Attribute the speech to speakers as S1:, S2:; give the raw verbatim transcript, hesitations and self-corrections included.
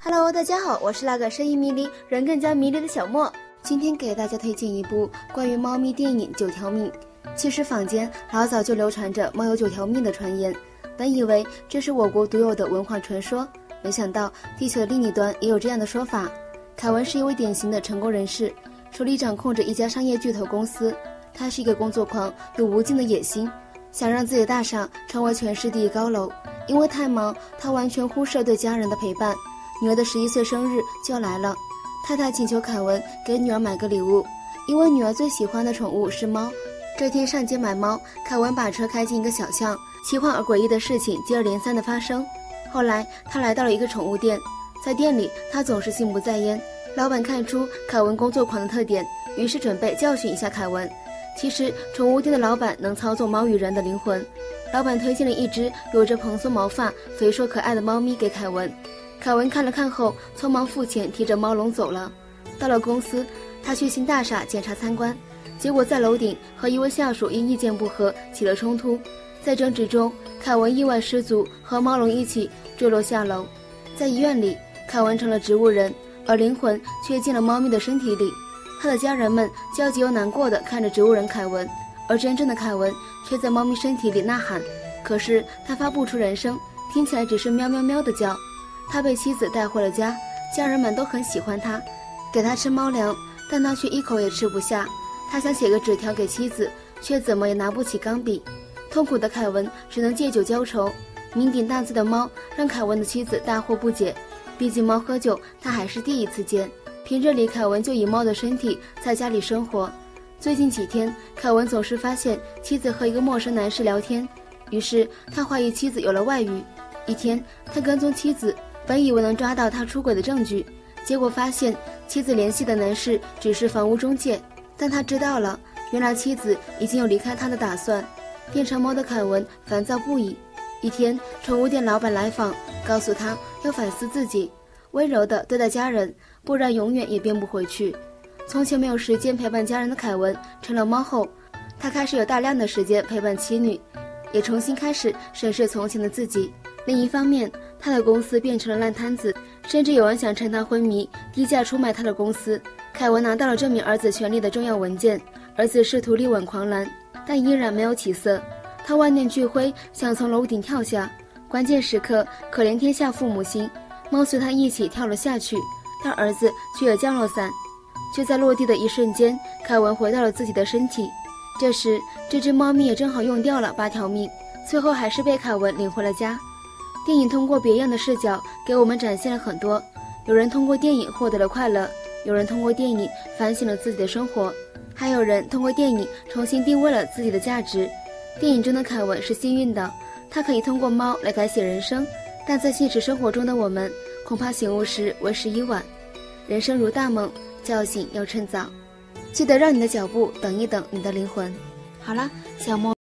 S1: Hello， 大家好，我是那个声音迷离、人更加迷离的小莫。今天给大家推荐一部关于猫咪电影《九条命》。其实坊间老早就流传着猫有九条命的传言，本以为这是我国独有的文化传说，没想到地球的另一端也有这样的说法。凯文是一位典型的成功人士，手里掌控着一家商业巨头公司。他是一个工作狂，有无尽的野心，想让自己的大厦成为全市第一高楼。因为太忙，他完全忽视了对家人的陪伴。女儿的十一岁生日就要来了，太太请求凯文给女儿买个礼物，因为女儿最喜欢的宠物是猫。这天上街买猫，凯文把车开进一个小巷，奇幻而诡异的事情接二连三的发生。后来他来到了一个宠物店，在店里他总是心不在焉。老板看出凯文工作狂的特点，于是准备教训一下凯文。其实宠物店的老板能操纵猫与人的灵魂，老板推荐了一只有着蓬松毛发、肥硕可爱的猫咪给凯文。凯文看了看后，匆忙付钱，提着猫笼走了。到了公司，他去新大厦检查参观，结果在楼顶和一位下属因意见不合起了冲突。在争执中，凯文意外失足，和猫笼一起坠落下楼。在医院里，凯文成了植物人，而灵魂却进了猫咪的身体里。他的家人们焦急又难过地看着植物人凯文，而真正的凯文却在猫咪身体里呐喊，可是他发不出人声，听起来只是喵喵喵的叫。他被妻子带回了家，家人们都很喜欢他，给他吃猫粮，但他却一口也吃不下。他想写个纸条给妻子，却怎么也拿不起钢笔。痛苦的凯文只能借酒浇愁。酩酊大醉的猫让凯文的妻子大惑不解，毕竟猫喝酒他还是第一次见。平日里凯文就以猫的身体在家里生活，最近几天凯文总是发现妻子和一个陌生男士聊天，于是他怀疑妻子有了外遇。一天他跟踪妻子，本以为能抓到他出轨的证据，结果发现妻子联系的男士只是房屋中介，但他知道了，原来妻子已经有离开他的打算。变成猫的凯文烦躁不已。一天宠物店老板来访，告诉他要反思自己，温柔地对待家人，不然永远也变不回去。从前没有时间陪伴家人的凯文成了猫后，他开始有大量的时间陪伴妻女，也重新开始审视从前的自己。另一方面，他的公司变成了烂摊子，甚至有人想趁他昏迷低价出卖他的公司。凯文拿到了证明儿子权利的重要文件，儿子试图力挽狂澜，但依然没有起色。他万念俱灰，想从楼顶跳下，关键时刻可怜天下父母心，猫随他一起跳了下去，但儿子却也降落伞。就在落地的一瞬间，凯文回到了自己的身体。这时这只猫咪也正好用掉了八条命，最后还是被凯文领回了家。电影通过别样的视角给我们展现了很多，有人通过电影获得了快乐，有人通过电影反省了自己的生活，还有人通过电影重新定位了自己的价值。电影中的凯文是幸运的，他可以通过猫来改写人生，但在现实生活中的我们，恐怕醒悟时为时已晚。人生如大梦，叫醒要趁早，记得让你的脚步等一等你的灵魂。好了，小莫